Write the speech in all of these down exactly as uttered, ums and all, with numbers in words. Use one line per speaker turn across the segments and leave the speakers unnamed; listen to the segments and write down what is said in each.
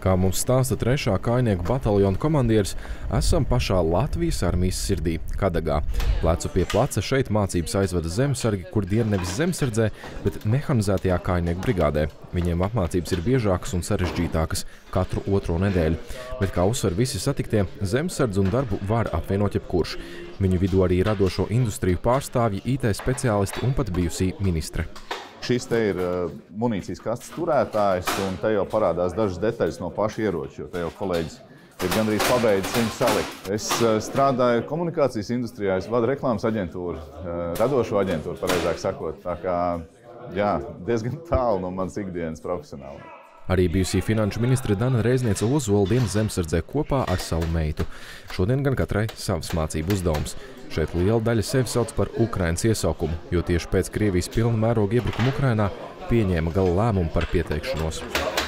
Kā mums stāsta trešā kājnieku bataljona komandieris, esam pašā Latvijas armijas sirdī, Kadagā. Plecu pie pleca šeit mācības aizvada zemesargi, kur dien nevis zemesardzē, bet mehanizētajā kājnieku brigādē. Viņiem apmācības ir biežākas un sarežģītākas katru otro nedēļu. Bet, kā uzsver visi satiktie, zemesardzi un darbu var apvienot jebkurš. Viņu vidū arī radošo industriju pārstāvji, I T speciālisti un pat bijusī ministre.
Šis te ir munīcijas kastes turētājs, un te jau parādās dažas detaļas no paša ieroča, jo te jau kolēģis ir gandrīz pabeidzis viņu salikt. Es strādāju komunikācijas industrijā, es vadu reklāmas aģentūru, radošo aģentūru, pareizāk sakot, tā kā, jā, diezgan tālu no manas ikdienas profesionāli.
Arī bijusī finanšu ministre Dana Reizniece Ozola dienas zemesardzē kopā ar savu meitu. Šodien gan katrai savs mācību uzdevums. Šeit liela daļa sevi sauc par Ukrainas iesaukumu, jo tieši pēc Krievijas pilna mēroga iebrukuma Ukrainā pieņēma gala lēmumu par pieteikšanos.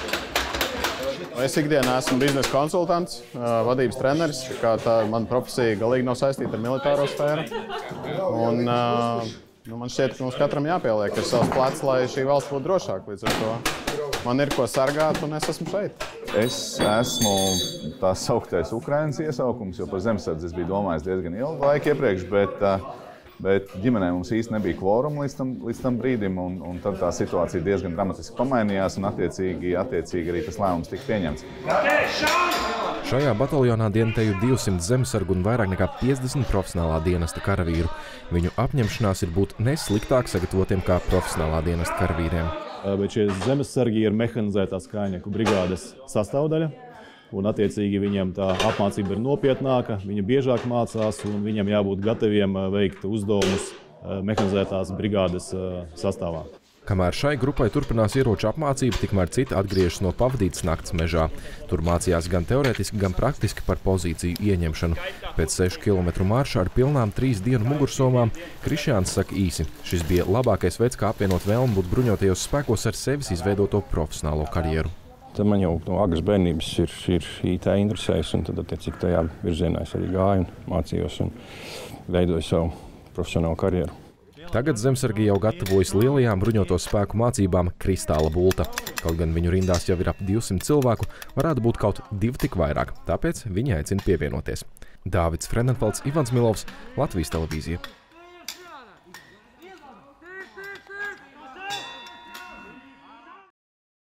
Es ikdienā esmu biznesa konsultants, vadības treneris, kā tā mana profesija galīgi nav saistīta ar militāro sfēru. Un, nu, man šķiet, ka mums katram jāpieliek ar savs plecs, lai šī valsts būtu drošāka. Līdz ar to man ir ko sargāt, un es esmu šeit.
Es esmu tā sauktais Ukrainas iesaukums, jo par zemesardzi es biju domājis diezgan ilgu laiku iepriekš, bet, bet ģimenē mums īsti nebija kvoruma līdz tam, līdz tam brīdim, un, un tad tā situācija diezgan dramatiski pamainījās, un attiecīgi, attiecīgi arī tas lēmums tika pieņemts.
Šajā bataljonā dienotēju divsimt zemesargu un vairāk nekā piecdesmit profesionālā dienesta karavīru. Viņu apņemšanās ir būt nesliktāk sagatavotiem kā profesionālā dienesta karavīriem.
Bet šie zemesargi ir mehanizētās kājnieku brigādes sastāvdaļa, un attiecīgi viņiem tā apmācība ir nopietnāka, viņi biežāk mācās, un viņam jābūt gataviem veikt uzdevumus mehanizētās brigādes sastāvā.
Kamēr šai grupai turpinās ieroču apmācība, tikmēr citi atgriežas no pavadītas nakts mežā. Tur mācījās gan teorētiski, gan praktiski par pozīciju ieņemšanu. Pēc sešu kilometru marša ar pilnām trīs dienu mugursomām Krišjāns saka īsi. Šis bija labākais veids, kā apvienot vēlmu būt bruņotajos spēkos ar sevis izveidoto profesionālo karjeru.
Tad man jau no agras bērnības ir, ir I T interesēs, un tad attiecīgi tajā virzienā es arī gāju un mācījos un veidoju savu profesionālu karjeru.
Tagad zemesargi jau gatavojas lielajām bruņoto spēku mācībām Kristāla Bulta. Kaut gan viņu rindās jau ir ap divsimt cilvēku, varētu būt kaut divi tik vairāk, tāpēc viņi aicina pievienoties. Dāvids Fredenfelds, Ivans Milovs, Latvijas televīzija.